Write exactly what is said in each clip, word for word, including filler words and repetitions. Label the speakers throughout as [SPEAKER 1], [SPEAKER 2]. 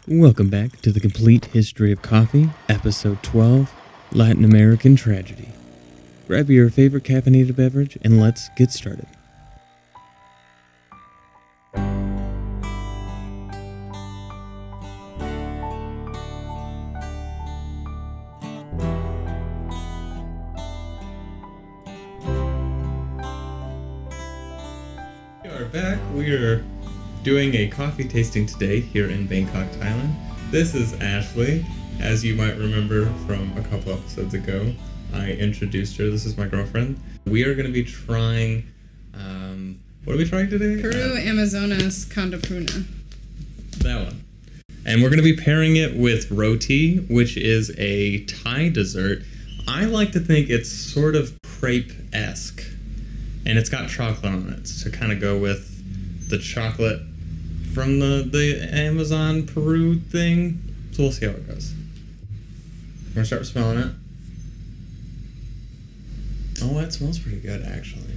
[SPEAKER 1] Welcome back to the Complete History of Coffee, Episode twelve, Latin American Tragedy. Grab your favorite caffeinated beverage and let's get started. We are back. We are doing a coffee tasting today here in Bangkok, Thailand. This is Ashley. As you might remember from a couple episodes ago, I introduced her. This is my girlfriend. We are going to be trying, um, what are we trying today?
[SPEAKER 2] Peru
[SPEAKER 1] Uh,
[SPEAKER 2] Amazonas Candapruna.
[SPEAKER 1] that one. And we're going to be pairing it with roti, which is a Thai dessert. I like to think it's sort of crepe-esque. And it's got chocolate on it to kind of go with the chocolate from the, the Amazon Peru thing. So we'll see how it goes. I'm going to start smelling it. Oh, it smells pretty good, actually.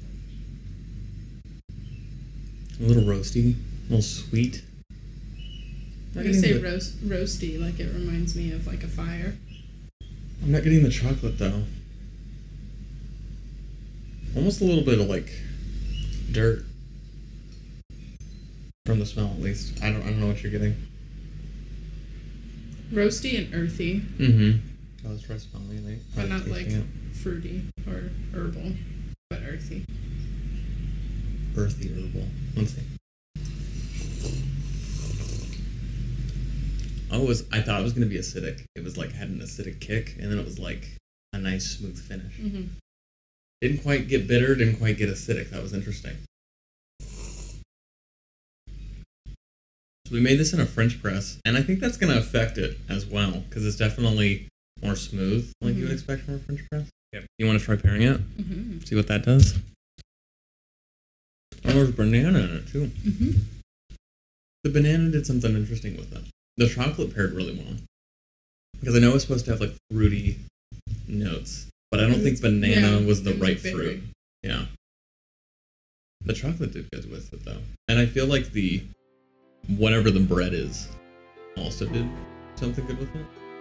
[SPEAKER 1] A little roasty, a little sweet.
[SPEAKER 2] I'm gonna say roast, roasty, like it reminds me of like a fire.
[SPEAKER 1] I'm not getting the chocolate, though. Almost a little bit of, like, dirt. From the smell, at least. I don't, I don't know what you're getting.
[SPEAKER 2] Roasty and earthy,
[SPEAKER 1] Mm-hmm. Oh, let's try smelling it.
[SPEAKER 2] but
[SPEAKER 1] Try
[SPEAKER 2] not like
[SPEAKER 1] tasting
[SPEAKER 2] fruity or herbal, but earthy.
[SPEAKER 1] it. Earthy herbal. Let's see. Oh, it was, I thought it was going to be acidic. It was like, had an acidic kick, and then it was like a nice smooth finish.
[SPEAKER 2] Mm-hmm.
[SPEAKER 1] Didn't quite get bitter, didn't quite get acidic. That was interesting. So we made this in a French press, and I think that's going to affect it as well, because it's definitely more smooth, like
[SPEAKER 2] Mm-hmm.
[SPEAKER 1] you would expect from a French press. Yep. You want to try pairing it?
[SPEAKER 2] Mm-hmm.
[SPEAKER 1] See what that does? Oh, there's banana in it, too.
[SPEAKER 2] Mm-hmm.
[SPEAKER 1] The banana did something interesting with it. The chocolate paired really well. Because I know it's supposed to have, like, fruity notes, but I don't think banana
[SPEAKER 2] Yeah,
[SPEAKER 1] was the
[SPEAKER 2] it was
[SPEAKER 1] right
[SPEAKER 2] very-
[SPEAKER 1] fruit. Yeah. The chocolate did good with it, though. And I feel like the, whatever the bread is, also did something good with it.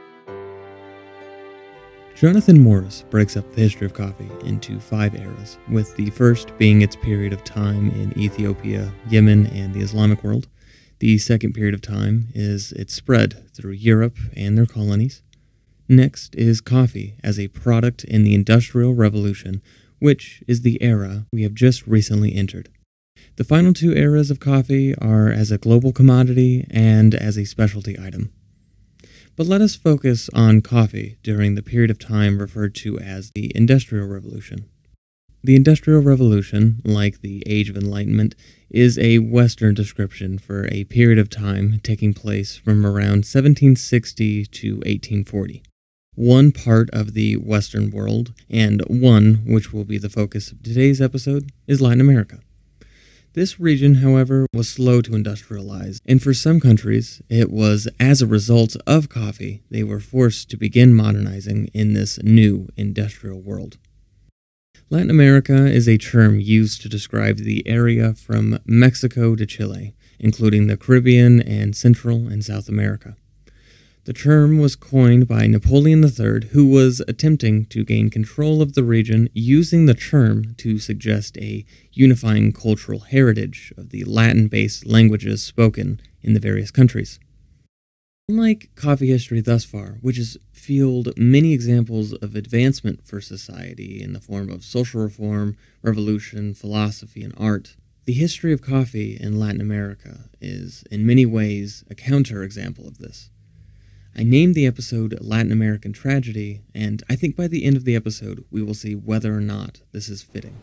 [SPEAKER 1] Jonathan Morris breaks up the history of coffee into five eras, with the first being its period of time in Ethiopia, Yemen, and the Islamic world. The second period of time is its spread through Europe and their colonies. Next is coffee as a product in the Industrial Revolution, which is the era we have just recently entered. The final two eras of coffee are as a global commodity and as a specialty item. But let us focus on coffee during the period of time referred to as the Industrial Revolution. The Industrial Revolution, like the Age of Enlightenment, is a Western description for a period of time taking place from around seventeen sixty to eighteen forty. One part of the Western world, and one which will be the focus of today's episode, is Latin America. This region, however, was slow to industrialize, and for some countries, it was as a result of coffee they were forced to begin modernizing in this new industrial world. Latin America is a term used to describe the area from Mexico to Chile, including the Caribbean and Central and South America. The term was coined by Napoleon the Third, who was attempting to gain control of the region using the term to suggest a unifying cultural heritage of the Latin-based languages spoken in the various countries. Unlike coffee history thus far, which has fueled many examples of advancement for society in the form of social reform, revolution, philosophy, and art, the history of coffee in Latin America is, in many ways, a counterexample of this. I named the episode Latin American Tragedy, and I think by the end of the episode, we will see whether or not this is fitting.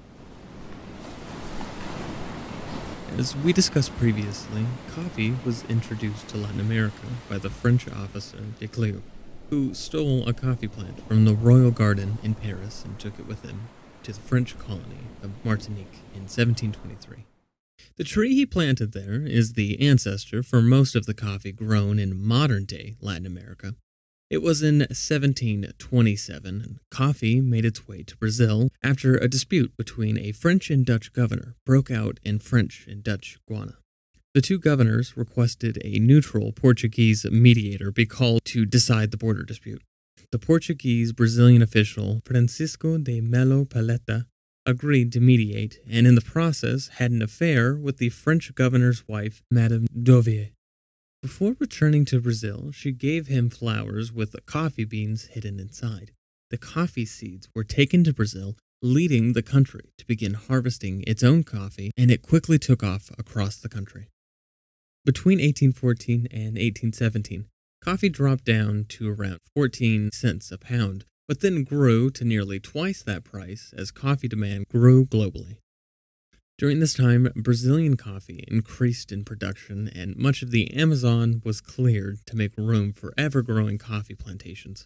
[SPEAKER 1] As we discussed previously, coffee was introduced to Latin America by the French officer Declieux, who stole a coffee plant from the Royal Garden in Paris and took it with him to the French colony of Martinique in seventeen twenty-three. The tree he planted there is the ancestor for most of the coffee grown in modern-day Latin America. It was in seventeen twenty-seven coffee made its way to Brazil after a dispute between a French and Dutch governor broke out in French and Dutch Guiana. The two governors requested a neutral Portuguese mediator be called to decide the border dispute. The Portuguese-Brazilian official Francisco de Melo Paleta agreed to mediate, and in the process had an affair with the French governor's wife, Madame Dauvier. Before returning to Brazil, she gave him flowers with coffee beans hidden inside. The coffee seeds were taken to Brazil, leading the country to begin harvesting its own coffee, and it quickly took off across the country. Between eighteen fourteen and eighteen seventeen, coffee dropped down to around fourteen cents a pound, but then grew to nearly twice that price as coffee demand grew globally. During this time, Brazilian coffee increased in production, and much of the Amazon was cleared to make room for ever-growing coffee plantations.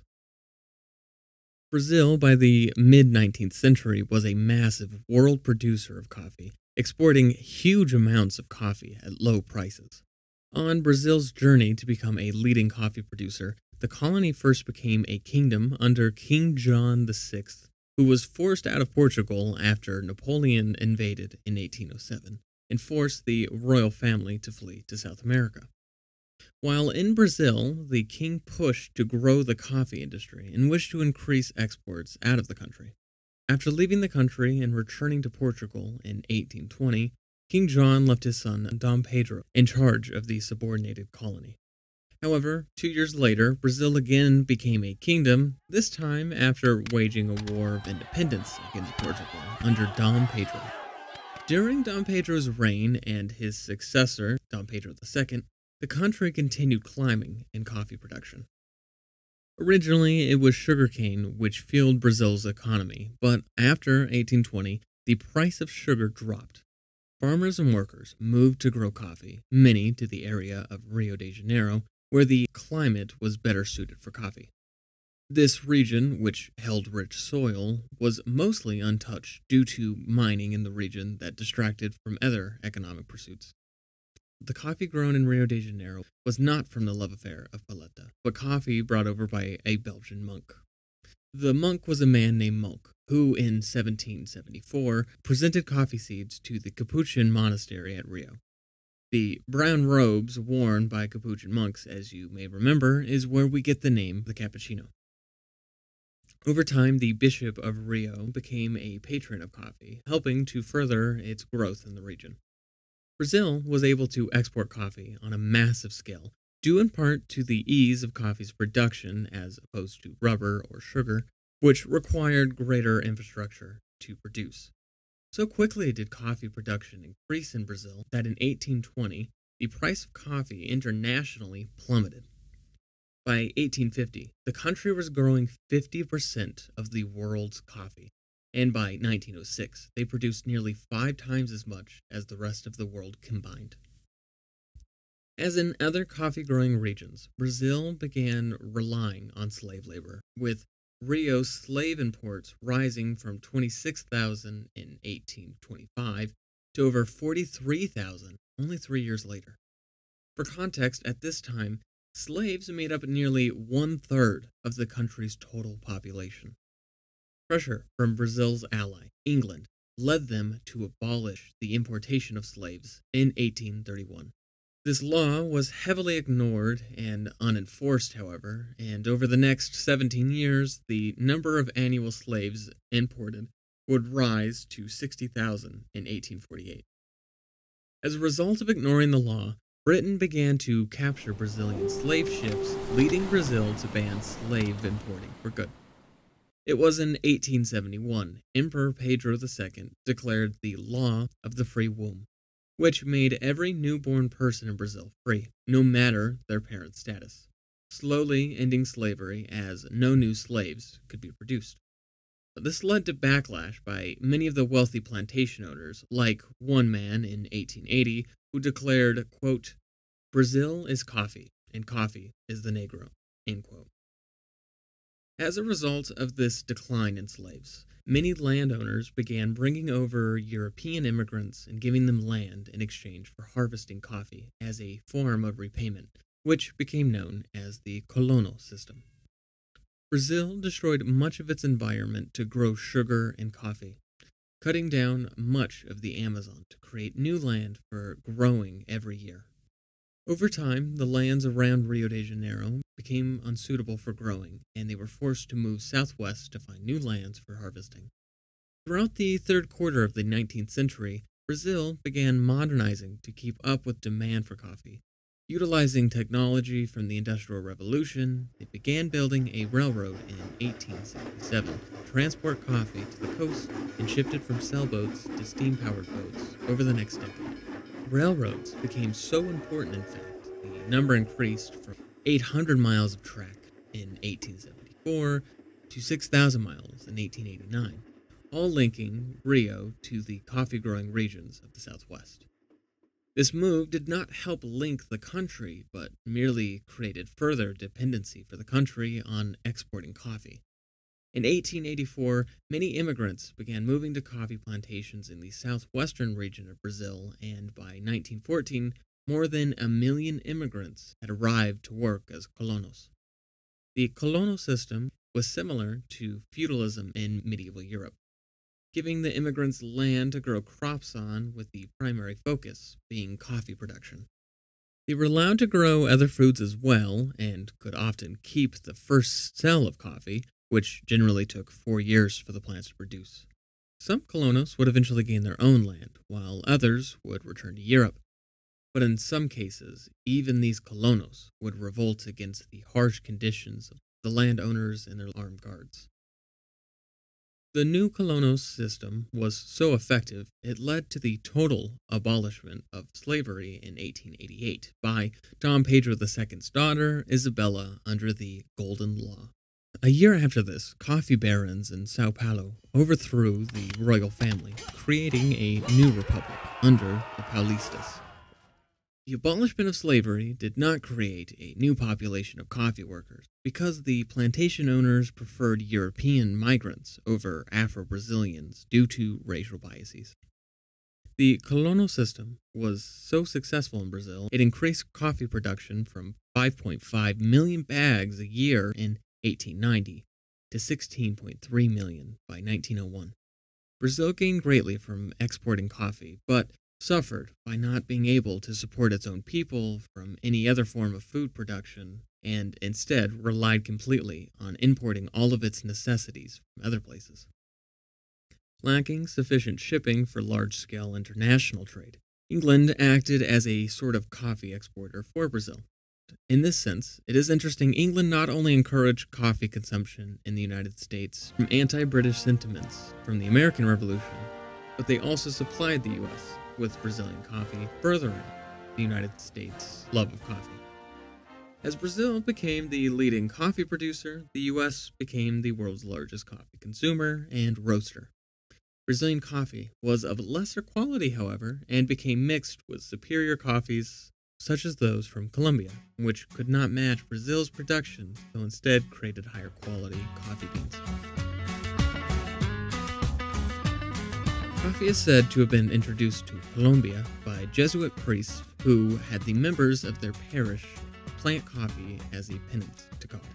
[SPEAKER 1] Brazil, by the mid-nineteenth century, was a massive world producer of coffee, exporting huge amounts of coffee at low prices. On Brazil's journey to become a leading coffee producer, the colony first became a kingdom under King John the Sixth, who was forced out of Portugal after Napoleon invaded in eighteen oh seven and forced the royal family to flee to South America. While in Brazil, the king pushed to grow the coffee industry and wished to increase exports out of the country. After leaving the country and returning to Portugal in eighteen twenty, King John left his son Dom Pedro in charge of the subordinated colony. However, two years later, Brazil again became a kingdom, this time after waging a war of independence against Portugal under Dom Pedro. During Dom Pedro's reign and his successor, Dom Pedro the Second, the country continued climbing in coffee production. Originally, it was sugarcane which fueled Brazil's economy, but after eighteen twenty, the price of sugar dropped. Farmers and workers moved to grow coffee, many to the area of Rio de Janeiro, where the climate was better suited for coffee. This region, which held rich soil, was mostly untouched due to mining in the region that distracted from other economic pursuits. The coffee grown in Rio de Janeiro was not from the love affair of Paleta, but coffee brought over by a Belgian monk. The monk was a man named Moke, who in seventeen seventy-four presented coffee seeds to the Capuchin monastery at Rio. The brown robes worn by Capuchin monks, as you may remember, is where we get the name the cappuccino. Over time, the Bishop of Rio became a patron of coffee, helping to further its growth in the region. Brazil was able to export coffee on a massive scale, due in part to the ease of coffee's production as opposed to rubber or sugar, which required greater infrastructure to produce. So quickly did coffee production increase in Brazil that in eighteen twenty, the price of coffee internationally plummeted. By eighteen fifty, the country was growing fifty percent of the world's coffee, and by nineteen oh six, they produced nearly five times as much as the rest of the world combined. As in other coffee-growing regions, Brazil began relying on slave labor, with Rio's slave imports rising from twenty-six thousand in eighteen twenty-five to over forty-three thousand only three years later. For context, at this time, slaves made up nearly one-third of the country's total population. Pressure from Brazil's ally, England, led them to abolish the importation of slaves in eighteen thirty-one. This law was heavily ignored and unenforced, however, and over the next seventeen years, the number of annual slaves imported would rise to sixty thousand in eighteen forty-eight. As a result of ignoring the law, Britain began to capture Brazilian slave ships, leading Brazil to ban slave importing for good. It was in eighteen seventy-one, Emperor Pedro the Second declared the Law of the Free Womb, which made every newborn person in Brazil free, no matter their parents' status, slowly ending slavery as no new slaves could be produced. But this led to backlash by many of the wealthy plantation owners, like one man in eighteen eighty who declared, quote, "Brazil is coffee, and coffee is the Negro," end quote. As a result of this decline in slaves, many landowners began bringing over European immigrants and giving them land in exchange for harvesting coffee as a form of repayment, which became known as the colonial system. Brazil destroyed much of its environment to grow sugar and coffee. cutting down much of the Amazon to create new land for growing every year. Over time, the lands around Rio de Janeiro became unsuitable for growing, and they were forced to move southwest to find new lands for harvesting. Throughout the third quarter of the nineteenth century, Brazil began modernizing to keep up with demand for coffee. Utilizing technology from the Industrial Revolution, they began building a railroad in eighteen sixty-seven to transport coffee to the coast and shipped it from sailboats to steam-powered boats over the next decade. Railroads became so important, in fact, the number increased from eight hundred miles of track in eighteen seventy-four to six thousand miles in eighteen eighty-nine, all linking Rio to the coffee-growing regions of the Southwest. This move did not help link the country, but merely created further dependency for the country on exporting coffee. In eighteen eighty-four, many immigrants began moving to coffee plantations in the southwestern region of Brazil, and by nineteen fourteen, more than a million immigrants had arrived to work as colonos. The colono system was similar to feudalism in medieval Europe, giving the immigrants land to grow crops on, with the primary focus being coffee production. They were allowed to grow other foods as well, and could often keep the first cell of coffee, which generally took four years for the plants to produce. Some colonos would eventually gain their own land, while others would return to Europe. But in some cases, even these colonos would revolt against the harsh conditions of the landowners and their armed guards. The new colonos system was so effective, it led to the total abolishment of slavery in eighteen eighty-eight by Dom Pedro the Second's daughter, Isabella, under the Golden Law. A year after this, coffee barons in Sao Paulo overthrew the royal family, creating a new republic under the Paulistas. The abolishment of slavery did not create a new population of coffee workers, because the plantation owners preferred European migrants over Afro-Brazilians due to racial biases. The colono system was so successful in Brazil, it increased coffee production from five point five million bags a year in eighteen ninety to sixteen point three million by nineteen oh one. Brazil gained greatly from exporting coffee, but suffered by not being able to support its own people from any other form of food production, and instead relied completely on importing all of its necessities from other places. Lacking sufficient shipping for large-scale international trade, England acted as a sort of coffee exporter for Brazil. In this sense, it is interesting England not only encouraged coffee consumption in the United States from anti-British sentiments from the American Revolution, but they also supplied the U S with Brazilian coffee, furthering the United States' love of coffee. As Brazil became the leading coffee producer, the U S became the world's largest coffee consumer and roaster. Brazilian coffee was of lesser quality, however, and became mixed with superior coffees such as those from Colombia, which could not match Brazil's production, so instead created higher quality coffee beans. Coffee is said to have been introduced to Colombia by Jesuit priests who had the members of their parish plant coffee as a penance to God.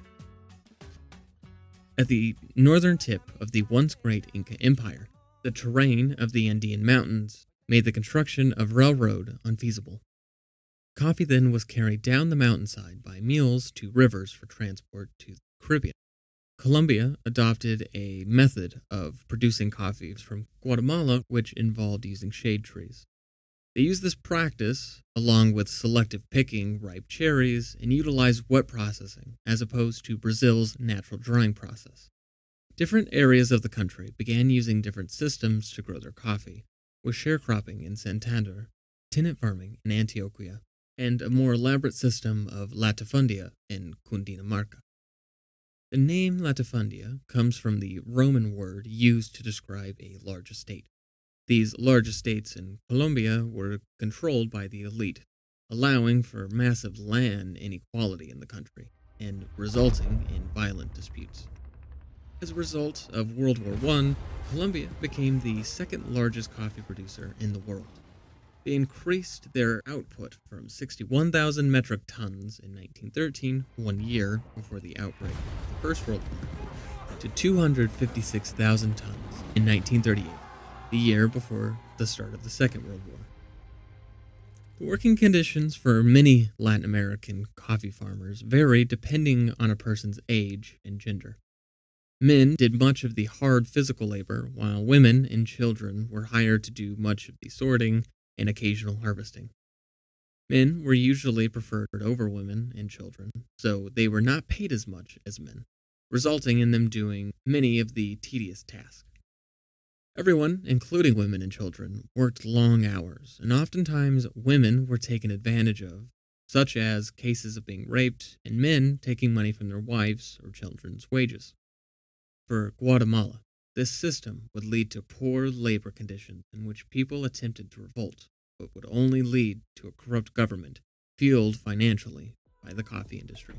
[SPEAKER 1] At the northern tip of the once great Inca Empire, the terrain of the Andean Mountains made the construction of railroad unfeasible. Coffee then was carried down the mountainside by mules to rivers for transport to the Caribbean. Colombia adopted a method of producing coffee from Guatemala which involved using shade trees. They used this practice, along with selective picking ripe cherries, and utilized wet processing, as opposed to Brazil's natural drying process. Different areas of the country began using different systems to grow their coffee, with sharecropping in Santander, tenant farming in Antioquia, and a more elaborate system of latifundia in Cundinamarca. The name latifundia comes from the Roman word used to describe a large estate. These large estates in Colombia were controlled by the elite, allowing for massive land inequality in the country, and resulting in violent disputes. As a result of World War One, Colombia became the second largest coffee producer in the world. They increased their output from sixty-one thousand metric tons in nineteen thirteen, one year before the outbreak of the First World War, to two hundred fifty-six thousand tons in nineteen thirty-eight. the year before the start of the Second World War. The working conditions for many Latin American coffee farmers vary depending on a person's age and gender. Men did much of the hard physical labor, while women and children were hired to do much of the sorting and occasional harvesting. Men were usually preferred over women and children, so they were not paid as much as men, resulting in them doing many of the tedious tasks. Everyone, including women and children, worked long hours, and oftentimes women were taken advantage of, such as cases of being raped and men taking money from their wives' or children's wages. For Guatemala, this system would lead to poor labor conditions in which people attempted to revolt, but would only lead to a corrupt government fueled financially by the coffee industry.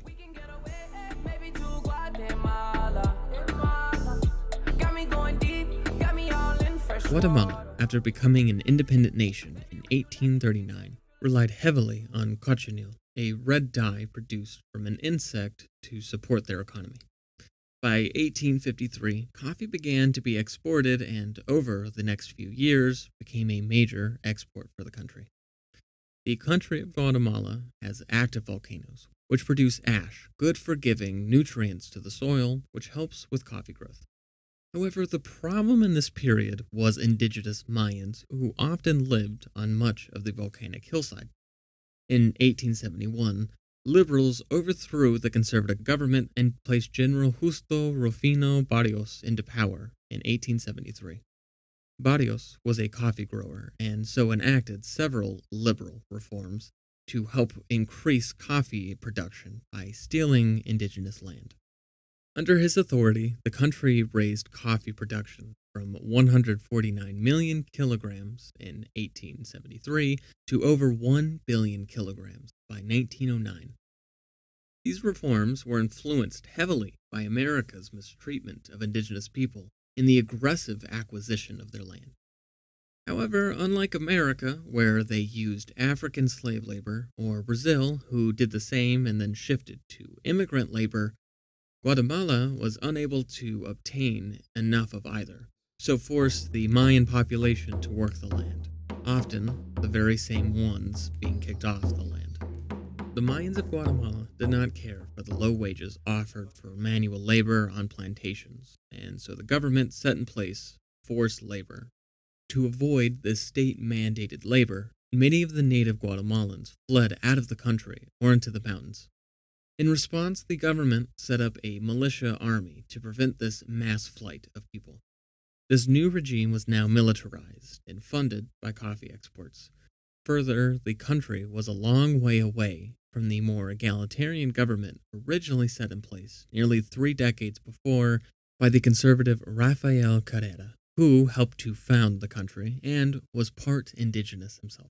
[SPEAKER 1] Guatemala, after becoming an independent nation in eighteen thirty-nine, relied heavily on cochineal, a red dye produced from an insect to support their economy. By eighteen fifty-three, coffee began to be exported and, over the next few years, became a major export for the country. The country of Guatemala has active volcanoes, which produce ash, good for giving nutrients to the soil, which helps with coffee growth. However, the problem in this period was indigenous Mayans, who often lived on much of the volcanic hillside. In eighteen seventy-one, liberals overthrew the conservative government and placed General Justo Rufino Barrios into power in eighteen seventy-three. Barrios was a coffee grower and so enacted several liberal reforms to help increase coffee production by stealing indigenous land. Under his authority, the country raised coffee production from one hundred forty-nine million kilograms in eighteen seventy-three to over one billion kilograms by nineteen oh nine. These reforms were influenced heavily by America's mistreatment of indigenous people in the aggressive acquisition of their land. However, unlike America, where they used African slave labor, or Brazil, who did the same and then shifted to immigrant labor, Guatemala was unable to obtain enough of either, so forced the Mayan population to work the land, often the very same ones being kicked off the land. The Mayans of Guatemala did not care for the low wages offered for manual labor on plantations, and so the government set in place forced labor. To avoid this state-mandated labor, many of the native Guatemalans fled out of the country or into the mountains. In response, the government set up a militia army to prevent this mass flight of people. This new regime was now militarized and funded by coffee exports. Further, the country was a long way away from the more egalitarian government originally set in place nearly three decades before by the conservative Rafael Carrera, who helped to found the country and was part indigenous himself.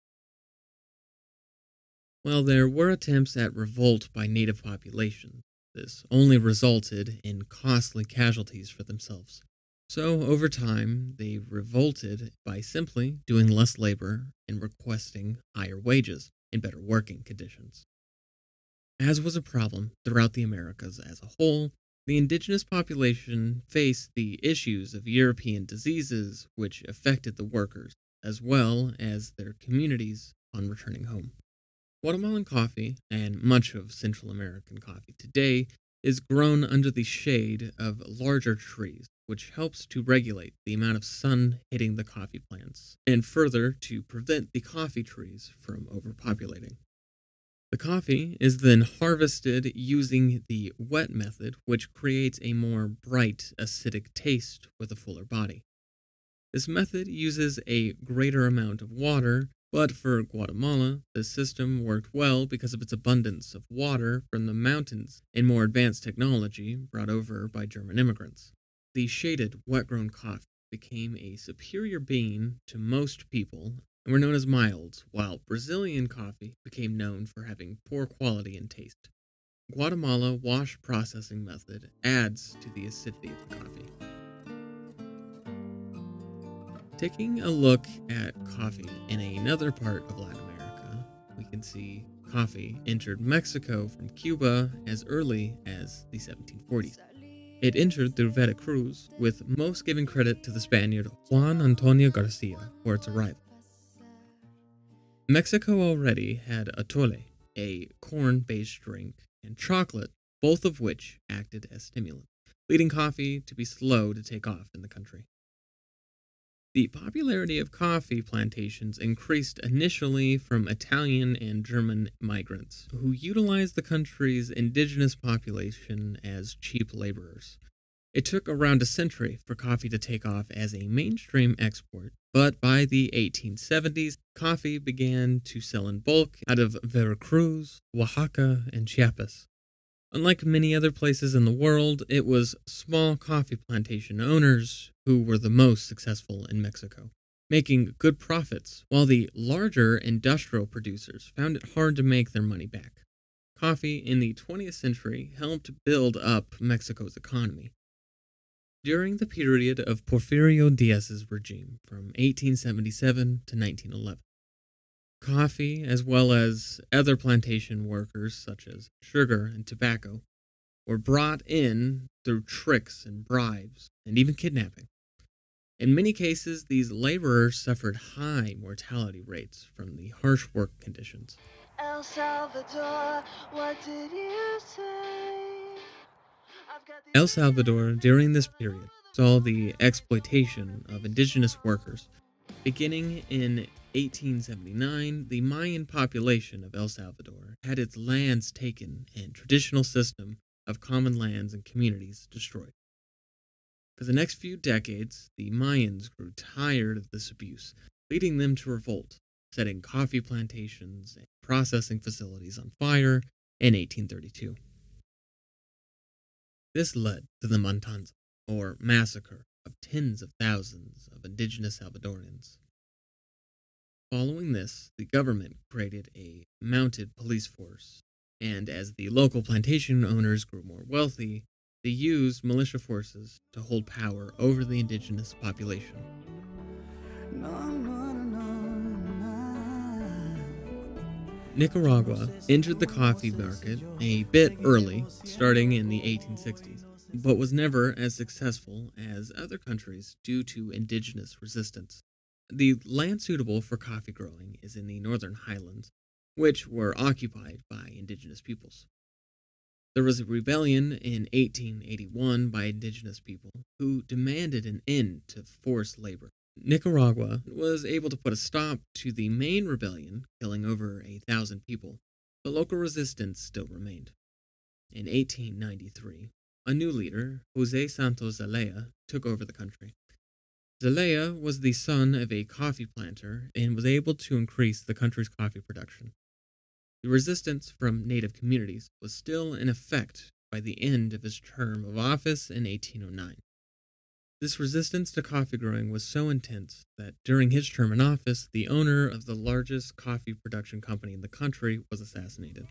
[SPEAKER 1] While there were attempts at revolt by native populations, this only resulted in costly casualties for themselves. So, over time, they revolted by simply doing less labor and requesting higher wages and better working conditions. As was a problem throughout the Americas as a whole, the indigenous population faced the issues of European diseases which affected the workers, as well as their communities on returning home. Guatemalan coffee, and much of Central American coffee today, is grown under the shade of larger trees, which helps to regulate the amount of sun hitting the coffee plants, and further to prevent the coffee trees from overpopulating. The coffee is then harvested using the wet method, which creates a more bright, acidic taste with a fuller body. This method uses a greater amount of water, but for Guatemala, this system worked well because of its abundance of water from the mountains and more advanced technology brought over by German immigrants. The shaded, wet-grown coffee became a superior bean to most people and were known as mild, while Brazilian coffee became known for having poor quality and taste. Guatemala wash processing method adds to the acidity of the coffee. Taking a look at coffee in another part of Latin America, we can see coffee entered Mexico from Cuba as early as the seventeen forties. It entered through Veracruz, with most giving credit to the Spaniard Juan Antonio Garcia for its arrival. Mexico already had atole, a corn-based drink, and chocolate, both of which acted as stimulants, leading coffee to be slow to take off in the country. The popularity of coffee plantations increased initially from Italian and German migrants, who utilized the country's indigenous population as cheap laborers. It took around a century for coffee to take off as a mainstream export, but by the eighteen seventies, coffee began to sell in bulk out of Veracruz, Oaxaca, and Chiapas. Unlike many other places in the world, it was small coffee plantation owners who were the most successful in Mexico, making good profits, while the larger industrial producers found it hard to make their money back. Coffee in the twentieth century helped build up Mexico's economy. During the period of Porfirio Diaz's regime from eighteen seventy-seven to nineteen eleven, coffee, as well as other plantation workers such as sugar and tobacco, were brought in through tricks and bribes and even kidnapping. In many cases, these laborers suffered high mortality rates from the harsh work conditions.
[SPEAKER 3] El Salvador, what did you say?
[SPEAKER 1] El Salvador, during this period, saw the exploitation of indigenous workers. Beginning in eighteen seventy-nine, the Mayan population of El Salvador had its lands taken and traditional system of common lands and communities destroyed. For the next few decades, the Mayans grew tired of this abuse, leading them to revolt, setting coffee plantations and processing facilities on fire in eighteen thirty-two. This led to the Matanza, or massacre, of tens of thousands of indigenous Salvadorans. Following this, the government created a mounted police force, and as the local plantation owners grew more wealthy, they used militia forces to hold power over the indigenous population.
[SPEAKER 3] No, no, no, no.
[SPEAKER 1] Nicaragua entered the coffee market a bit early, starting in the eighteen sixties, but was never as successful as other countries due to indigenous resistance. The land suitable for coffee growing is in the northern highlands, which were occupied by indigenous peoples. There was a rebellion in eighteen eighty-one by indigenous people who demanded an end to forced labor. Nicaragua was able to put a stop to the main rebellion, killing over a thousand people, but local resistance still remained. In eighteen ninety-three, a new leader, José Santos Zelaya, took over the country. Zelaya was the son of a coffee planter and was able to increase the country's coffee production. The resistance from native communities was still in effect by the end of his term of office in eighteen oh nine. This resistance to coffee growing was so intense that during his term in office, the owner of the largest coffee production company in the country was assassinated.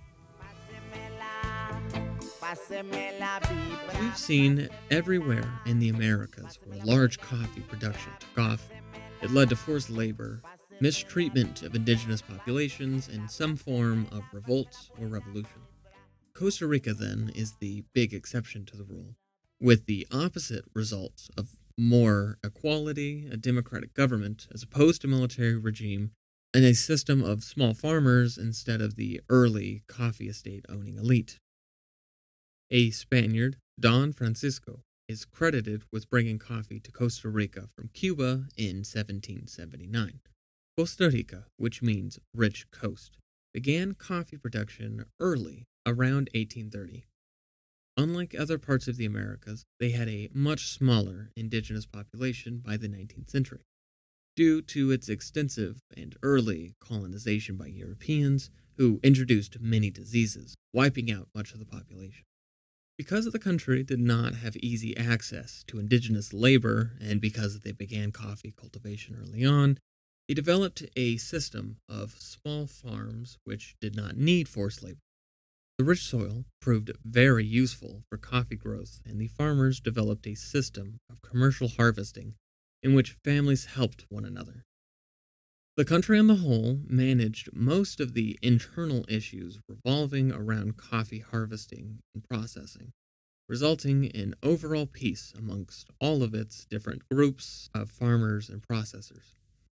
[SPEAKER 1] We've seen everywhere in the Americas where large coffee production took off, it led to forced labor, mistreatment of indigenous populations, and some form of revolt or revolution. Costa Rica, then, is the big exception to the rule, with the opposite results of more equality, a democratic government as opposed to military regime, and a system of small farmers instead of the early coffee estate owning elite. A Spaniard, Don Francisco, is credited with bringing coffee to Costa Rica from Cuba in seventeen seventy-nine. Costa Rica, which means rich coast, began coffee production early, around eighteen thirty. Unlike other parts of the Americas, they had a much smaller indigenous population by the nineteenth century, due to its extensive and early colonization by Europeans who introduced many diseases, wiping out much of the population. Because the country did not have easy access to indigenous labor, and because they began coffee cultivation early on, they developed a system of small farms which did not need forced labor. The rich soil proved very useful for coffee growth, and the farmers developed a system of commercial harvesting in which families helped one another. The country on the whole managed most of the internal issues revolving around coffee harvesting and processing. resulting in overall peace amongst all of its different groups of farmers and processors.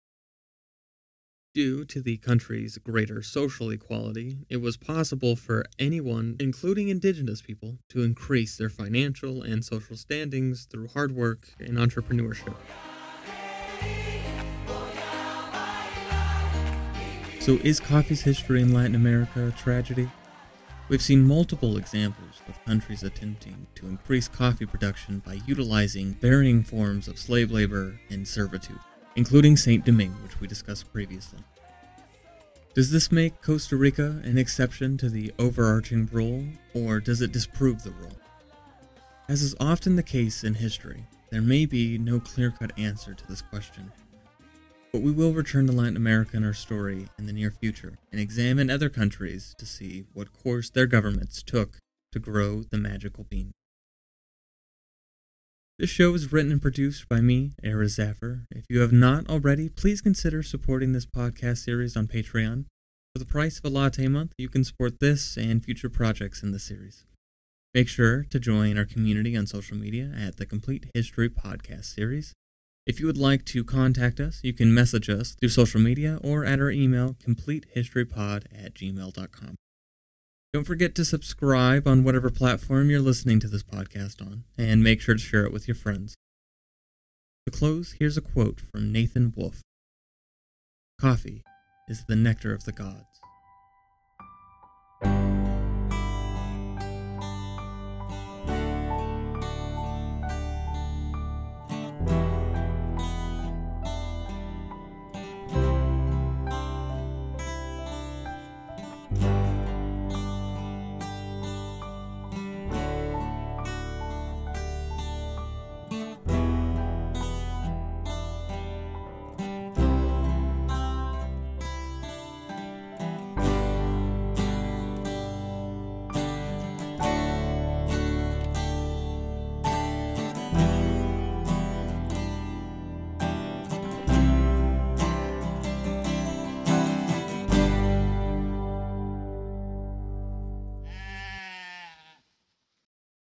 [SPEAKER 1] Due to the country's greater social equality, it was possible for anyone, including indigenous people, to increase their financial and social standings through hard work and entrepreneurship. So is coffee's history in Latin America a tragedy? We've seen multiple examples of countries attempting to increase coffee production by utilizing varying forms of slave labor and servitude, including Saint Domingue, which we discussed previously. Does this make Costa Rica an exception to the overarching rule, or does it disprove the rule? As is often the case in history, there may be no clear-cut answer to this question. But we will return to Latin America in our story in the near future and examine other countries to see what course their governments took to grow the magical bean. This show is written and produced by me, Era Zaffer. If you have not already, please consider supporting this podcast series on Patreon. For the price of a latte a month, you can support this and future projects in the series. Make sure to join our community on social media at the Complete History Podcast Series. If you would like to contact us, you can message us through social media or at our email, completehistorypod at gmail dot com. Don't forget to subscribe on whatever platform you're listening to this podcast on, and make sure to share it with your friends. To close, here's a quote from Nathan Wolfe. "Coffee is the nectar of the gods.